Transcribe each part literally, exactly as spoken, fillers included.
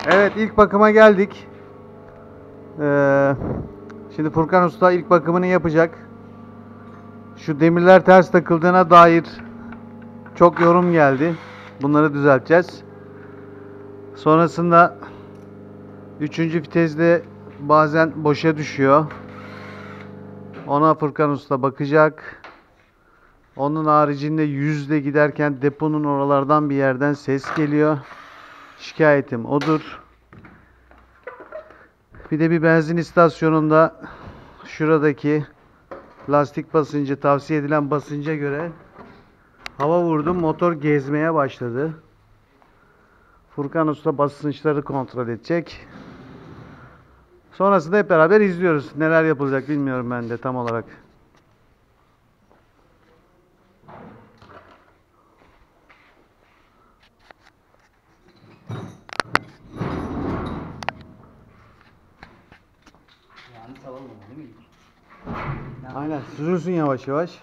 Evet, ilk bakıma geldik. Ee, şimdi Furkan Usta ilk bakımını yapacak. Şu demirler ters takıldığına dair çok yorum geldi. Bunları düzelteceğiz. Sonrasında üçüncü viteste bazen boşa düşüyor. Ona Furkan Usta bakacak. Onun haricinde yüzde giderken deponun oralardan bir yerden ses geliyor. Şikayetim odur. Bir de bir benzin istasyonunda şuradaki lastik basıncı, tavsiye edilen basınca göre hava vurdum, motor gezmeye başladı. Furkan Usta basınçları kontrol edecek. Sonrasında hep beraber izliyoruz. Neler yapılacak bilmiyorum ben de tam olarak. Yani salalım değil mi? Aynen, süzülsün yavaş yavaş.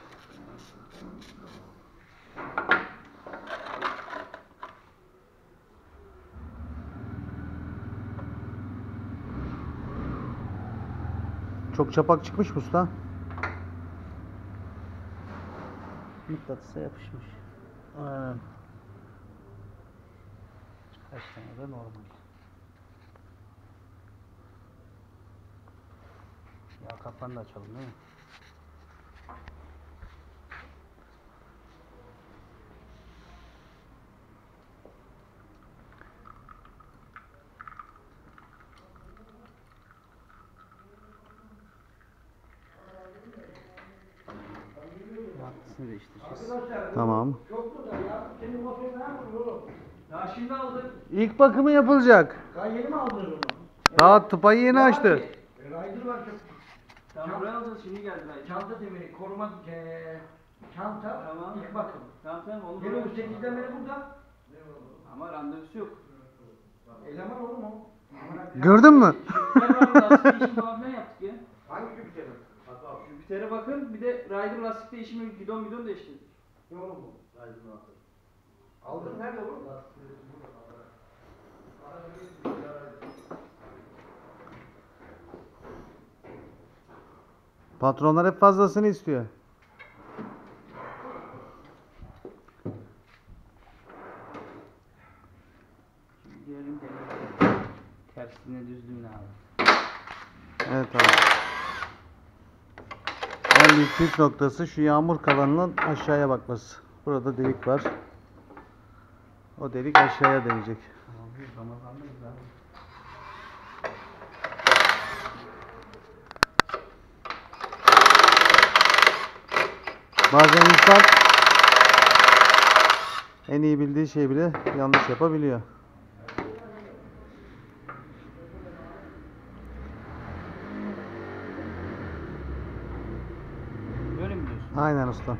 Çok çapak çıkmış mı usta? Mıknatısa yapışmış. Aynen. Kaç tane de normal. Yağ kapağını da açalım değil mi? Yağlısını değiştireceğiz. Tamam. Ya şimdi aldık. İlk bakımı yapılacak. Daha yeni mi aldınız onu? Daha tıpayı yeni açtı. E, Rider var çok. Tamam buraya alacağız şimdi geldi belki. Çanta demiri, koruma, e, çanta, Tamam. ilk bakım. Tamam tamam onu Yeni buraya- bu sekizden beri burada. Ama randevusu yok. Eleman olur mu? Gördün mü? Jüpiter var, lastik değişimi falan filan yaptık ya. Hangi Jüpiter'in? Jüpiter'e bakın bir de Rider lastik değişimi gidon gidon değiştirdik. Ne olur bu? Rider'ın altı. Aldın nerede bu? Patronlar hep fazlasını istiyor. Şimdi gelelim deneyelim. Tersine düzlüğüne abi. Evet abi. En büyük püf noktası şu yağmur kalanının aşağıya bakması. Burada delik var. O delik aşağıya değecek. Abi Ramazan'dayız abi. Bazen insan en iyi bildiği şeyi bile yanlış yapabiliyor. Böyle mi diyorsun? Aynen usta.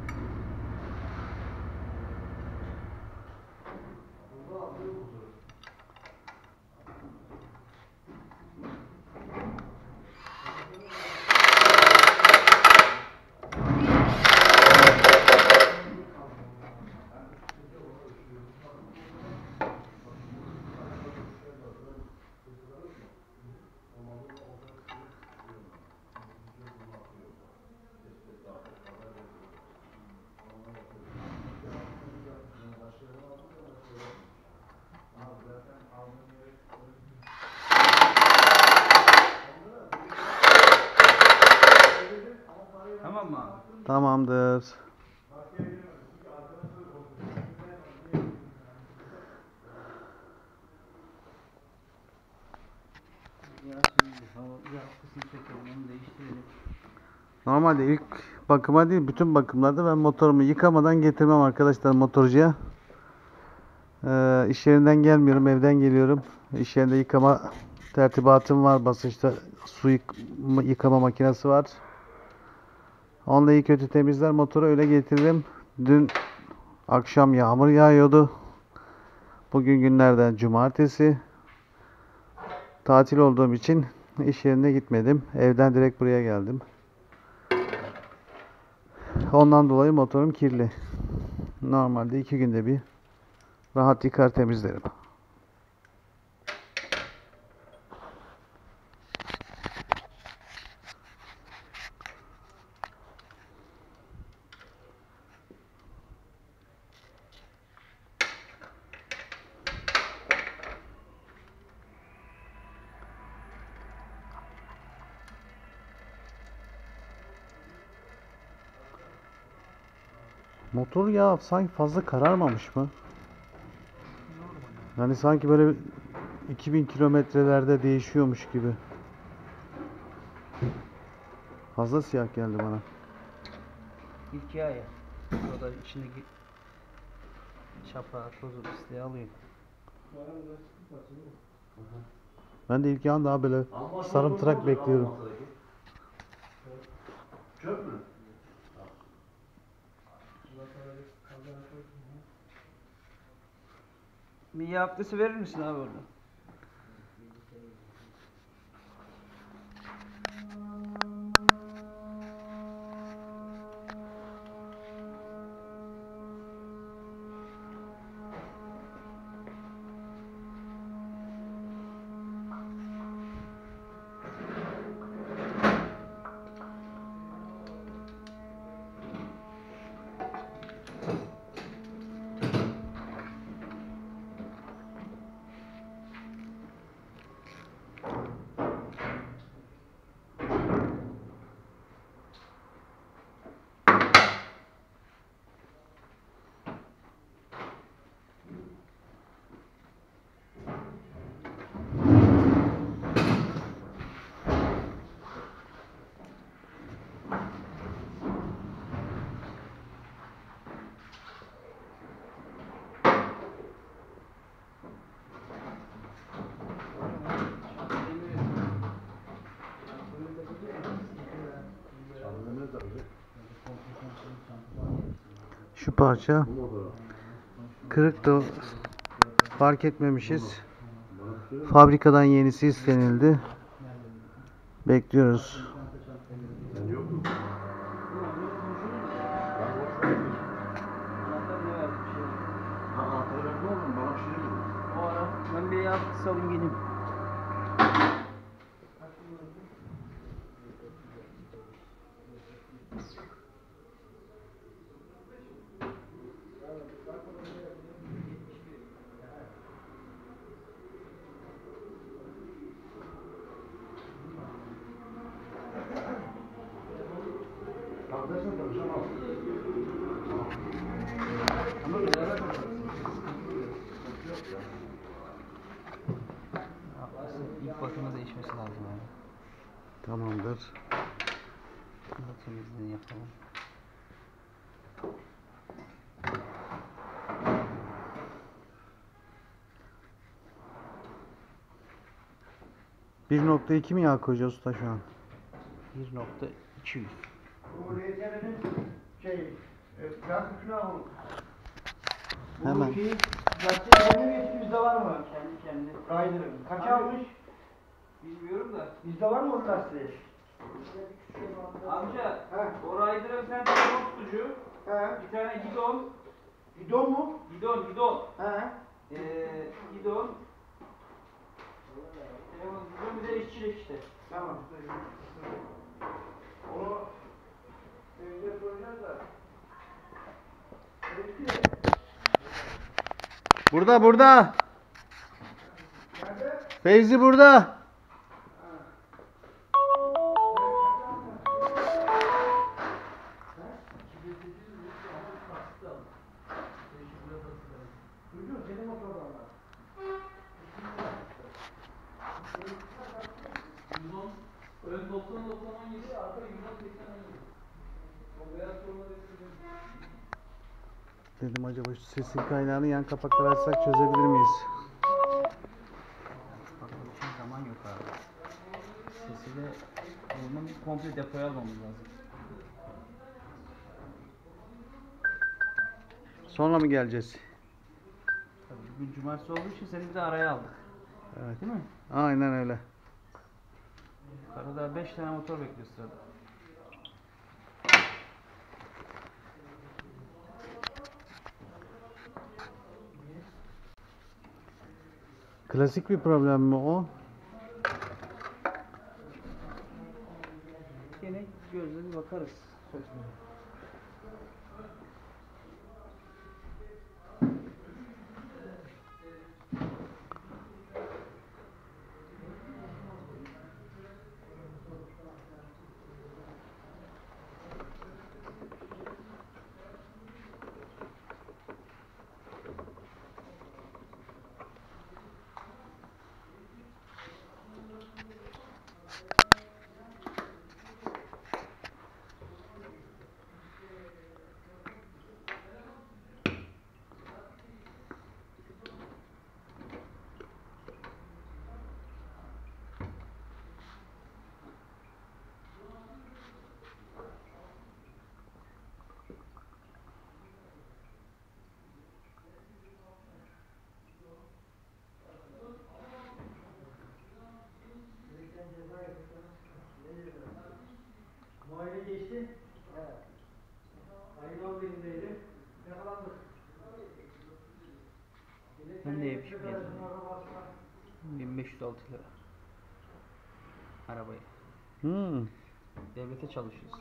Tamam mı abi? Tamamdır. Ya şimdi hava yapısını çekelim onu değiştirelim. Normalde ilk bakıma değil, bütün bakımlarda ben motorumu yıkamadan getirmem arkadaşlar motorcuya. Ee, iş yerinden gelmiyorum, evden geliyorum. İş yerinde yıkama tertibatım var. Basınçta su yık- yıkama makinesi var. Onunla iyi kötü temizler motoru, öyle getiririm. Dün akşam yağmur yağıyordu. Bugün günlerden cumartesi. Tatil olduğum için iş yerine gitmedim. Evden direkt buraya geldim. Ondan dolayı motorum kirli. Normalde iki günde bir rahat yıkar temizlerim. Motor ya sanki fazla kararmamış mı? Yani sanki böyle iki bin kilometrelerde değişiyormuş gibi. Fazla siyah geldi bana. İlk yağ ya. O da içindeki çapa, tozu, pisliği alıyor. Ben de ilk yan daha böyle sarımtırak bekliyorum. Çöp mü? Bir yağ aklısı verir misin abi orada? Şu parça kırık da fark etmemişiz. Fabrikadan yenisi istenildi. Bekliyoruz. Sen yok mu? Ha, anahtarı ben ne oldum? Bana bir şey demedin. O ara ben bir yağ aklısı alayım geleyim. Arkadaşlar konuşalım al. Ama beraber ilk bakımda değişmesi lazım yani. Tamamdır. Bunu da temizliğini yapalım. bir nokta iki mi yağ koyacağız usta şu an? bir nokta iki yüz. Bu R T L'nin şey, e, plastik şuna olur. Hemen. Bu şeyi, plastik kendi mi bizde var mı? Kendi kendi. Rider'ın. Kaç Abi. almış? Bilmiyorum da. Bizde var mı o lastiği? Amca, He. o Rider'a bir tane telefon tutucu, He. bir tane gidon, Gidon mu? gidon, gidon, He. ee, gidon, telefon gidon bir de işçilik işte. Tamam. Onu evde koyacağız da. Peki. Burada burada. Nerede? Fevzi burada. Duydun senin motordan var. Ön doksan doksan on yedi, arka yüz on seksen on yedi. O beyaz formaları Dedim acaba şu sesin kaynağını yan kapakları açsak çözebilir miyiz? Bak bu için zaman yok abi. Sesi de bunun komple depoya almamız lazım. Sonra mı geleceğiz? Tabii bugün cumartesi olduğu için seni bir de araya aldık. Evet. Değil mi? Aynen öyle. Arada beş tane motor bekliyor sırada. Klasik bir problem mi o? Gene gözle bir bakarız. Sökmeye. Ben de yapışıp geldim. bin beş yüz altı lira. Arabayı. Hmm. Devlete çalışıyoruz.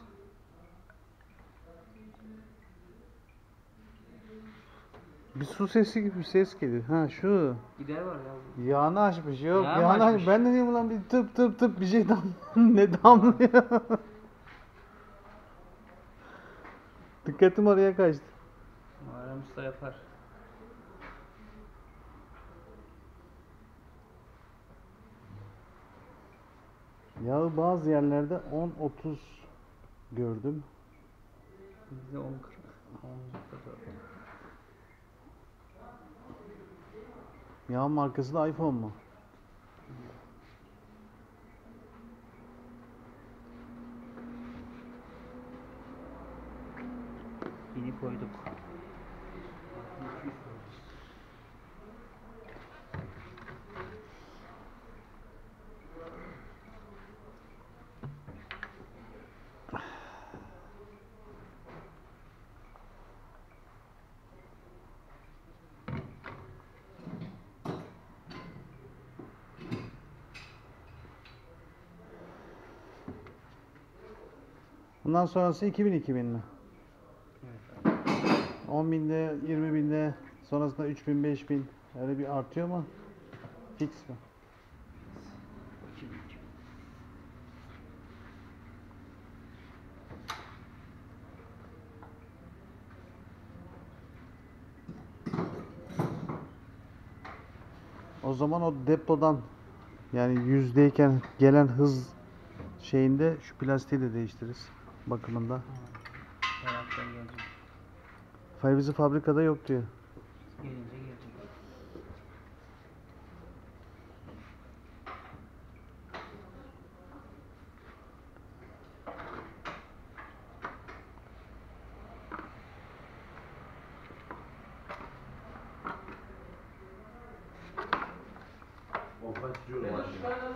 Bir su sesi gibi bir ses geliyor. Ha şu. Gider var ya. bu. Yağını açmış. Yok Yağı mı yağını açmış. açmış? Ben de diyeyim ulan bir tıp tıp tıp bir şey dam ne damlıyor. Dikkatim oraya kaçtı. Muharrem Usta yapar. Yağı bazı yerlerde on otuz gördüm. Bizde on kırk. on nokta dört. Yağın markası da iPhone mu? Yeni koyduk. Bundan sonrası iki bin iki bin mi? Evet. on binde, yirmi binde, sonrasında üç bin, beş bin öyle bir artıyor mu? Fix mi? iki bin, iki bin. O zaman o depodan yani yüzdeyken gelen hız şeyinde şu plastiği de değiştiririz bakımında. Her hafta gelecek. Favizi fabrikada yok diyor. Gelince gelecek. O kaçırıyorum aşağı.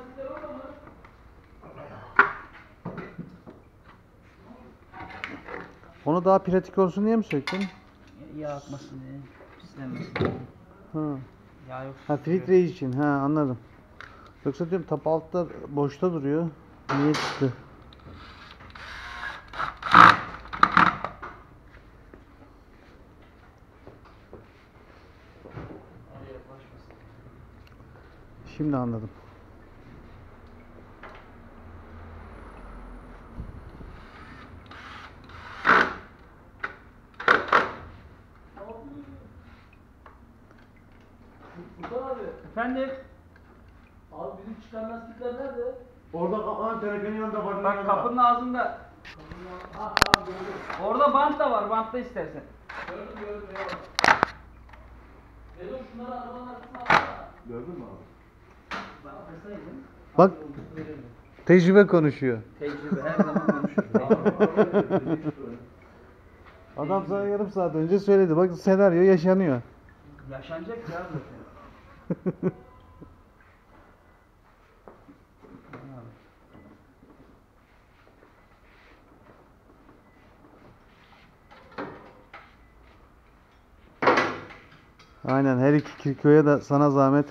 Onu daha pratik olsun diye mi söktün? Yağ akmasın diye. Pislenmesin diye. Ha. Yağ yok. Ha filtre için. Ha anladım. Yoksa diyorum tap altta boşta duruyor. Niye çıktı? Şimdi anladım. Sultan abi. Efendim? Abi bizim çıkan lastikler nerede? Orada kapanan tenekenin yanında var. Bak kapının ağzında. Ha tamam gördüm. Orada bant da var. Bantta istersen. Gördüm gördüm eyvallah. Dedim şunları arabanın arkasına atsana. Gördün mü abi? Bana deseydin. Bak tecrübe konuşuyor. Tecrübe her zaman konuşur. Adam sana yarım saat önce söyledi. Bak senaryo yaşanıyor. Yaşanacak ya zaten. Aynen her iki kirkoya da sana zahmet.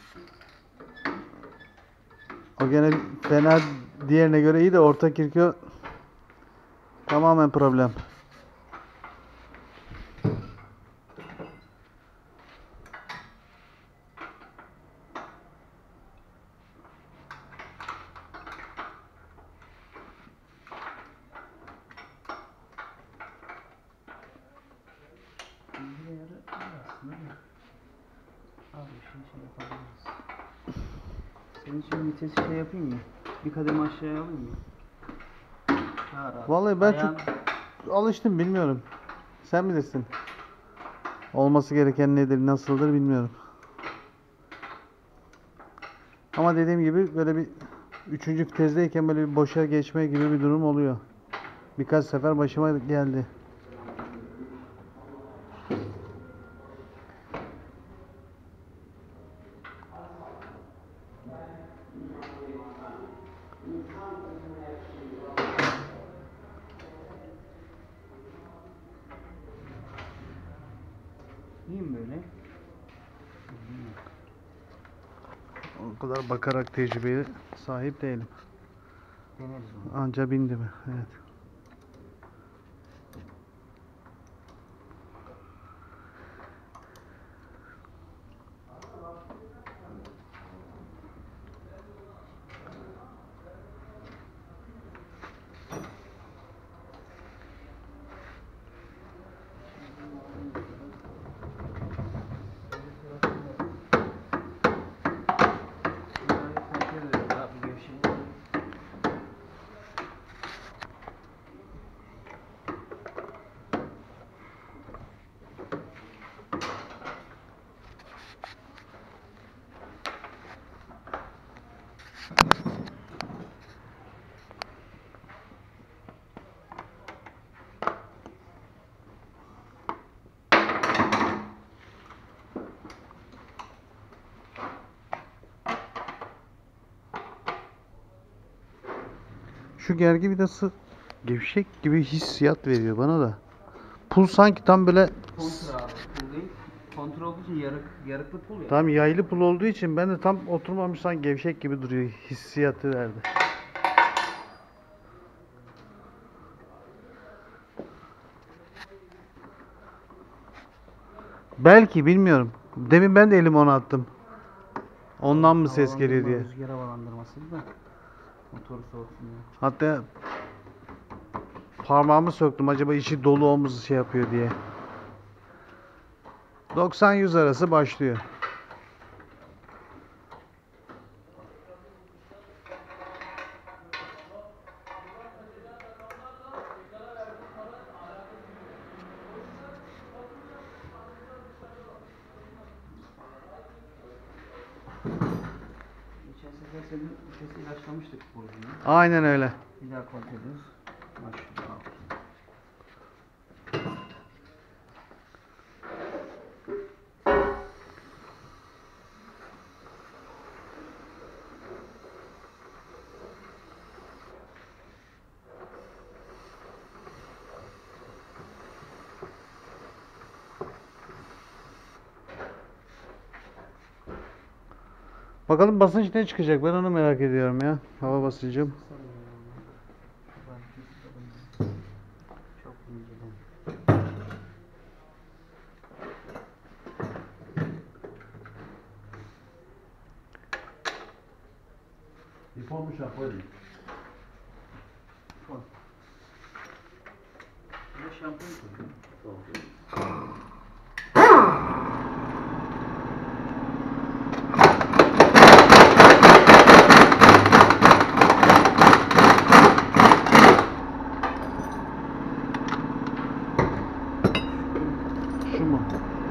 O gene fena diğerine göre iyi de orta kirko tamamen problem. Bir yarı aslında da. Abi şimdi şey yapabiliriz. Senin için vitesi şey yapayım mı? Bir kademe aşağıya alayım mı? Daha rahat. Vallahi ben Ayağın- çok alıştım bilmiyorum. Sen bilirsin. Olması gereken nedir, nasıldır bilmiyorum. Ama dediğim gibi böyle bir üçüncü vitezdeyken böyle bir boşa geçme gibi bir durum oluyor. Birkaç sefer başıma geldi. İyi mi böyle? Hı hı. O kadar bakarak tecrübeye sahip değilim. Deneriz onu. Anca bindi mi? Evet. Şu gergi vidası gevşek gibi hissiyat veriyor bana da. Pul sanki tam böyle Kontra abi. Pul değil. Kontra olduğu için yarık, yarıklı pul ya. tam yaylı pul olduğu için ben de tam oturmamış sanki gevşek gibi duruyor hissiyatı verdi. Belki bilmiyorum. Demin ben de elimi ona attım. Ondan mı ses geliyor diye. Rüzgar havalandırması da motoru soğutsun diye. Hatta parmağımı söktüm acaba içi dolu omuz şey yapıyor diye. doksan yüz arası başlıyor. Geçen sefer senin vitesi ilaçlamıştık borcunu. Aynen öyle. Bir daha kontrol ediyoruz. Maşallah. Bakalım basınç ne çıkacak ben onu merak ediyorum ya. Hava basıncım. Çok inceden. İpon şampuan. Bir şampuan koyuyor. Şu mu?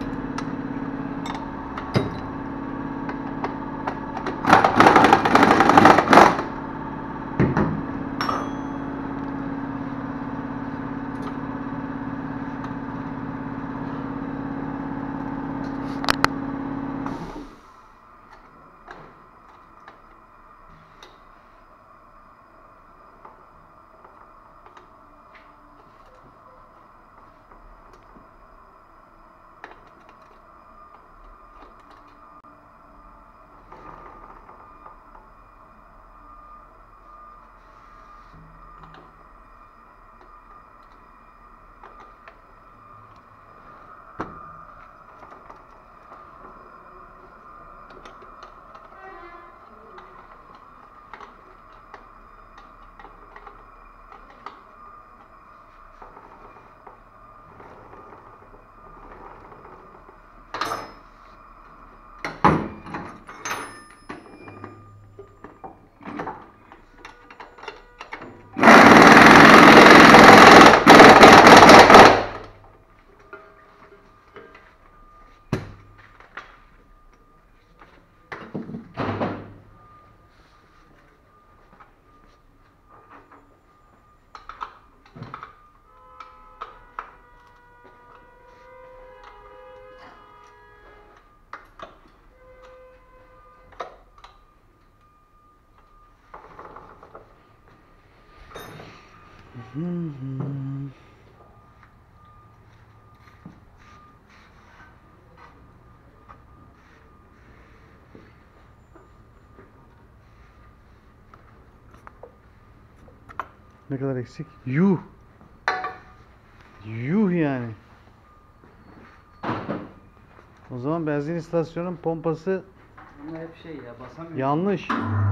Hı hı. Ne kadar eksik? Yuh. Yuh yani. O zaman benzin istasyonunun pompası Bunlar hep şey ya, basamıyorum. yanlış.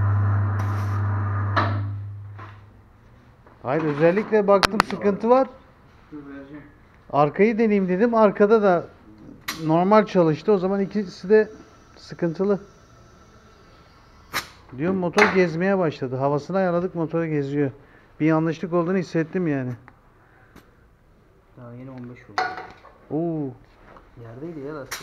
Hayır, özellikle baktım sıkıntı var. Dur vereceğim. Arkayı deneyeyim dedim. Arkada da normal çalıştı. O zaman ikisi de sıkıntılı. Diyorum, motor gezmeye başladı. Havasını ayarladık, motoru geziyor. Bir yanlışlık olduğunu hissettim yani. Daha yeni on beş oldu. Oo. Yerdeydi ya lastik.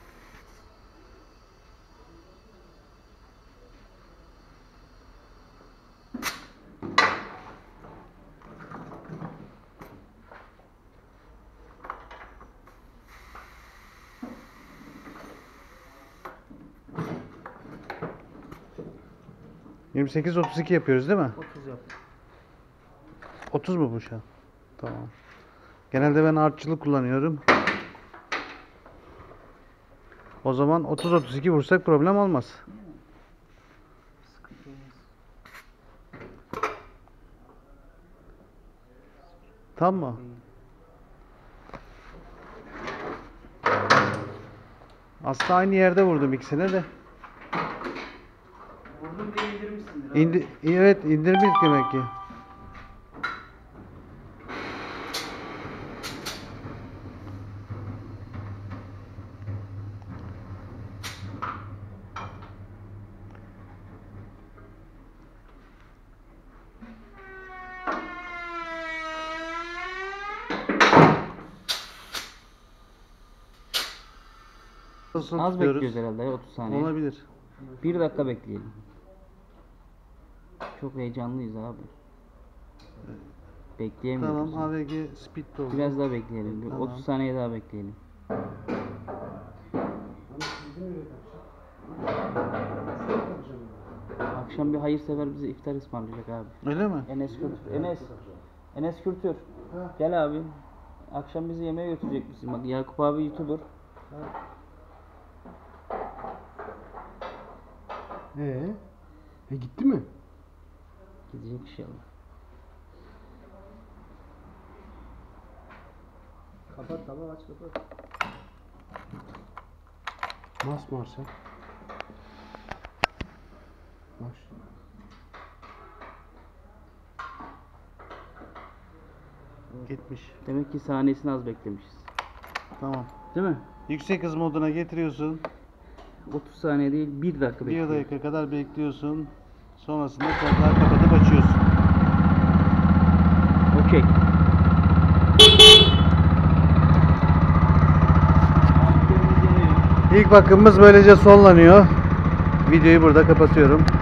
yirmi sekiz otuz iki yapıyoruz değil mi? otuz yaptım. otuz mu bu şu an? Tamam. Genelde ben artçılı kullanıyorum. O zaman otuz otuz iki vursak problem olmaz. Sıkıntı olmaz. Tamam mı? Değil. Aslında aynı yerde vurdum ikisine de. Vurdum diye indirmişsindir abi. İndi evet, indirmiş demek ki. Nasıl Az tutuyoruz? bekliyoruz herhalde ya, otuz saniye. Olabilir. Bir dakika bekleyelim. Çok heyecanlıyız abi. Bekleyemiyoruz. Tamam, A V G speed oldu. Biraz daha bekleyelim. Bir Tamam. otuz saniye daha bekleyelim. Akşam bir hayırsever bize iftar ısmarlayacak abi. Öyle mi? Enes Kültür. Enes. Enes Kültür. Gel abi. Akşam bizi yemeğe götürecek misin? Bak Yakup abi YouTuber. Ee, e gitti mi? Gidecek inşallah. Kapat tamam, aç kapat. Mas marşa. Baş. Gitmiş. Demek ki saniyesini az beklemişiz. Tamam. Değil mi? Yüksek hız moduna getiriyorsun. otuz saniye değil, bir dakika Bir bekliyoruz. dakika kadar bekliyorsun. Sonrasında kontağı kapatıp açıyorsun. Okey. İlk bakımımız böylece sonlanıyor. Videoyu burada kapatıyorum.